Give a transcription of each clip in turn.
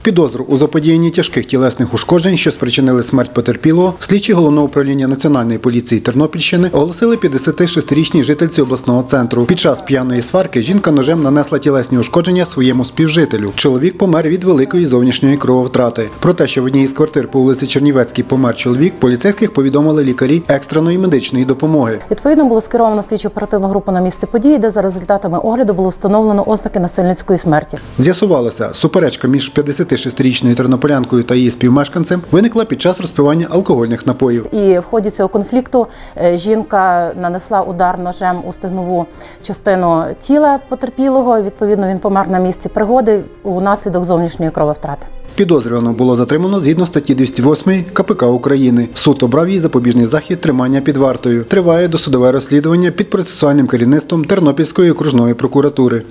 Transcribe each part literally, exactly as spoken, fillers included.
Підозру у заподіянні тяжких тілесних ушкоджень, що спричинили смерть потерпілого, слідчі Головного управління Національної поліції Тернопільщини оголосили п'ятдесятишестирічній жительці обласного центру. Під час п'яної сварки жінка ножем нанесла тілесні ушкодження своєму співжителю. Чоловік помер від великої зовнішньої крововтрати. Про те, що в одній із квартир по вулиці Чернівецькій помер чоловік, поліцейських повідомили лікарі екстреної медичної допомоги. Відповідно, було скеровано слідчо-оперативну групу на місце події, де за результатами огляду було встановлено ознаки насильницької смерті. З'ясувалося, суперечка між п'ятдесятишестирічною тернополянкою та її співмешканцем виникла під час розпивання алкогольних напоїв. І в ході цього конфлікту жінка нанесла удар ножем у стегнову частину тіла потерпілого. Відповідно, він помер на місці пригоди унаслідок зовнішньої крововтрати. Підозрюваного було затримано згідно статті двісті восьмої ка пе ка України. Суд обрав їй запобіжний захід тримання під вартою. Триває досудове розслідування під процесуальним керівництвом Тернопільської окружної прокуратури.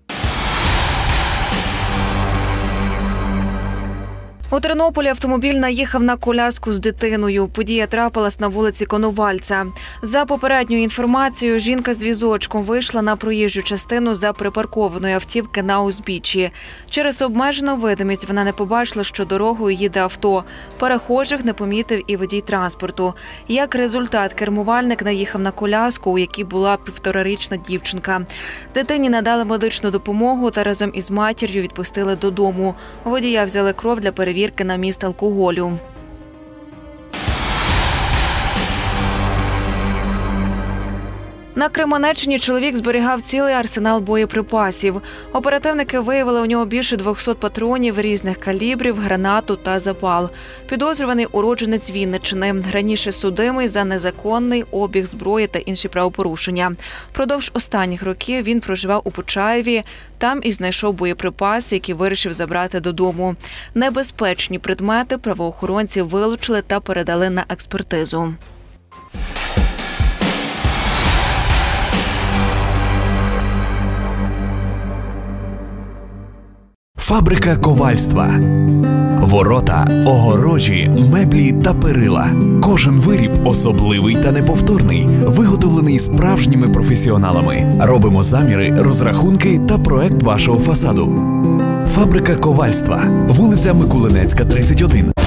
У Тернополі автомобіль наїхав на коляску з дитиною. Подія трапилась на вулиці Коновальця. За попередньою інформацією, жінка з візочком вийшла на проїжджу частину за припаркованої автівки на узбіччі. Через обмежену видимість вона не побачила, що дорогою їде авто. Перехожих не помітив і водій транспорту. Як результат, кермувальник наїхав на коляску, у якій була півторарічна дівчинка. Дитині надали медичну допомогу та разом із матір'ю відпустили додому. Водія взяли кров для перевірки на міст алкоголю. На Кременеччині чоловік зберігав цілий арсенал боєприпасів. Оперативники виявили у нього більше двохсот патронів різних калібрів, гранату та запал. Підозрюваний уродженець Вінниччини. Раніше судимий за незаконний обіг зброї та інші правопорушення. Продовж останніх років він проживав у Почаєві. Там і знайшов боєприпаси, які вирішив забрати додому. Небезпечні предмети правоохоронці вилучили та передали на експертизу. Фабрика ковальства. Ворота, огорожі, меблі та перила. Кожен виріб особливий та неповторний, виготовлений справжніми професіоналами. Робимо заміри, розрахунки та проект вашого фасаду. Фабрика ковальства. Вулиця Микулинецька, тридцять один.